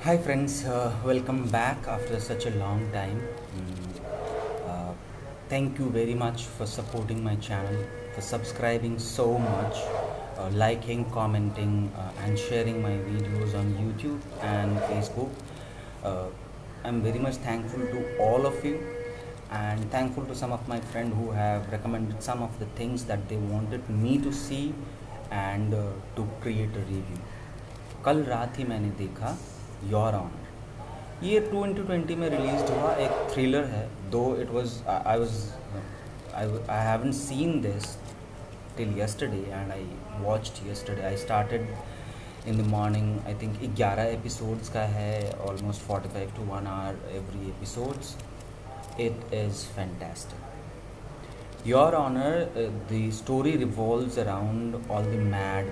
Hi friends, welcome back after such a long time. Uh, Thank you very much for supporting my channel, for subscribing so much, liking, commenting, and sharing my videos on YouTube and Facebook. Uh, I'm very much thankful to all of you, and thankful to some of my friends who have recommended some of the things that they wanted me to see and to create a review. कल रात ही मैंने देखा your honour. ये 2020 में release हुआ एक thriller है। Though it was I haven't seen this till yesterday and I watched yesterday. I started in the morning. I think 11 episodes का है, almost 45 to 1 hour every episodes. It is fantastic. Your Honor, the story revolves around all the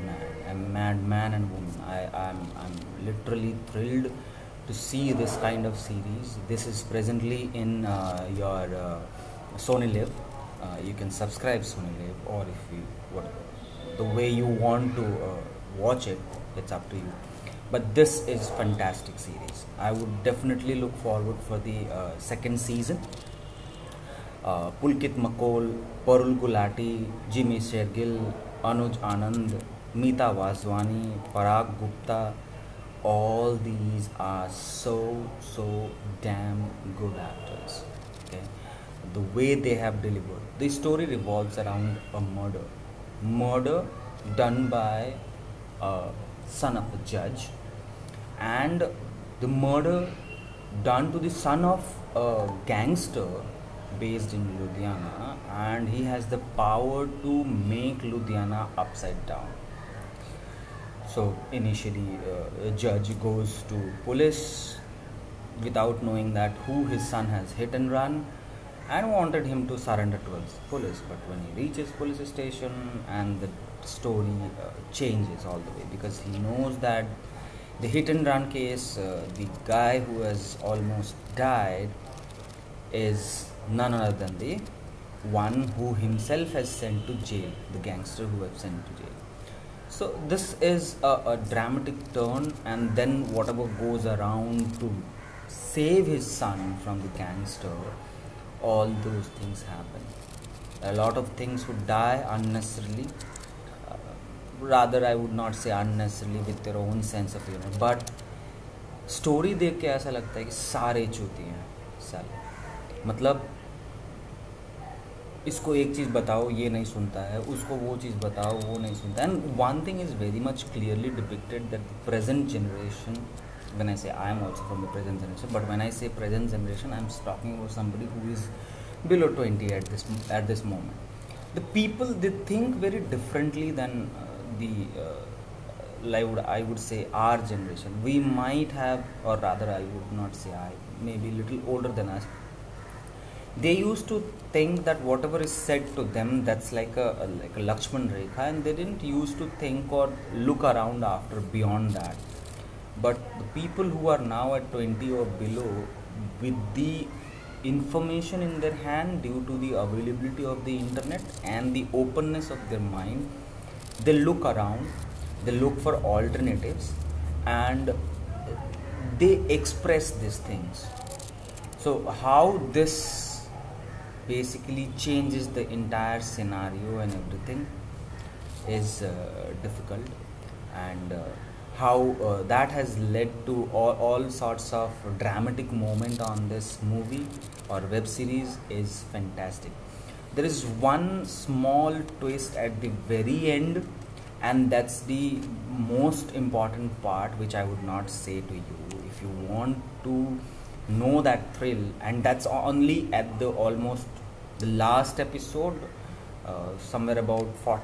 madman and woman. I'm literally thrilled to see this kind of series. This is presently in your Sony Live. You can subscribe Sony Live, or if you the way you want to watch it, it's up to you. But this is fantastic series. I would definitely look forward for the second season. Pulkit Makol, Parul Gulati, Jimmy Shergill, Anuj Anand, Meeta Vaswani, Parag Gupta, all these are so damn good actors. Okay, the way they have delivered. The story revolves around a murder done by a son of a judge, and the murder done to the son of a gangster based in Ludhiana, and he has the power to make Ludhiana upside down. So initially a judge goes to police without knowing that who his son has hit and run, and wanted him to surrender to police. But when he reaches police station, and the story changes all the way, because he knows that the hit and run case, the guy who has almost died is none other than the one who himself has sent to jail, the gangster who have sent to jail. So this is a dramatic turn, and then whatever goes around to save his son from the gangster, all those things happen. A lot of things would die unnecessarily. Rather, I would not say unnecessarily, with their own sense of humor. But story देख के ऐसा लगता है कि सारे चूती हैं साले। मतलब इसको एक चीज़ बताओ ये नहीं सुनता है, उसको वो चीज़ बताओ वो नहीं सुनता है। And one thing is very much clearly depicted that present generation, when I say I am also from the present generation, but when I say present generation, I am talking about somebody who is below 20 at this moment. The people, they think very differently than I would say our generation. We might have, or rather I would not say I, maybe a little older than us. They used to think that whatever is said to them, that's like a Lakshman Rekha, and they didn't used to think or look around after beyond that. But the people who are now at 20 or below, with the information in their hand due to the availability of the internet and the openness of their mind, they look around, they look for alternatives, and they express these things. So how this basically changes the entire scenario and everything is difficult, and how that has led to all sorts of dramatic moment on this movie or web series is fantastic. There is one small twist at the very end, and that's the most important part, which I would not say to you. If you want to know that thrill, and that's only at the almost the last episode, somewhere about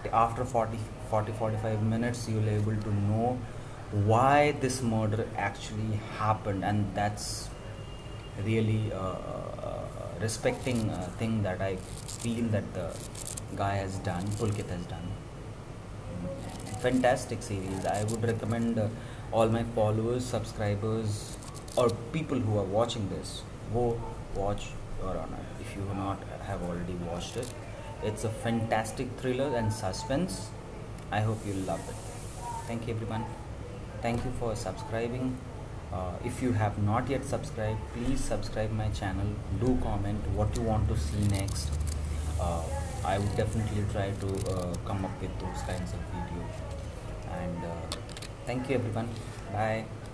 45 minutes, you'll able to know why this murder actually happened. And that's really respecting thing that I feel that the guy has done, Pulkit has done. Fantastic series. I would recommend all my followers, subscribers, or people who are watching this, go watch Your Honor if you have already watched it. It's a fantastic thriller and suspense. I hope you love it. Thank you everyone. Thank you for subscribing. If you have not yet subscribed, please subscribe my channel. Do comment what you want to see next. uh, I would definitely try to come up with those kinds of videos. And thank you everyone. Bye.